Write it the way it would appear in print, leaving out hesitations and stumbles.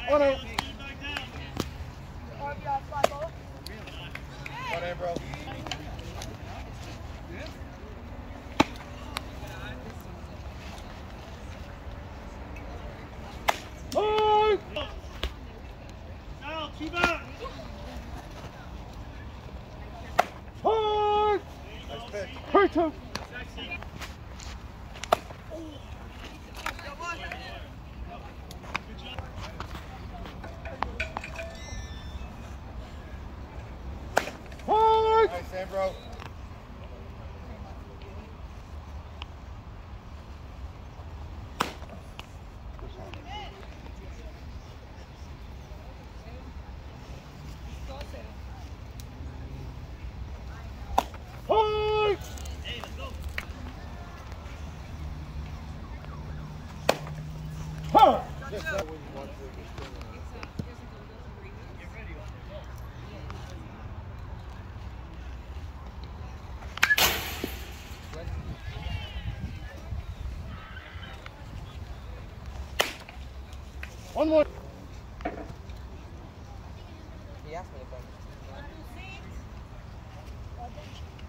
One out. One in, bro. Five. Now, two back. Five. Nice pick. Hurry to. Five. Nice in, bro. Five. Hey, let's go. Five. Just that when you want to. Get ready. One more. He asked me if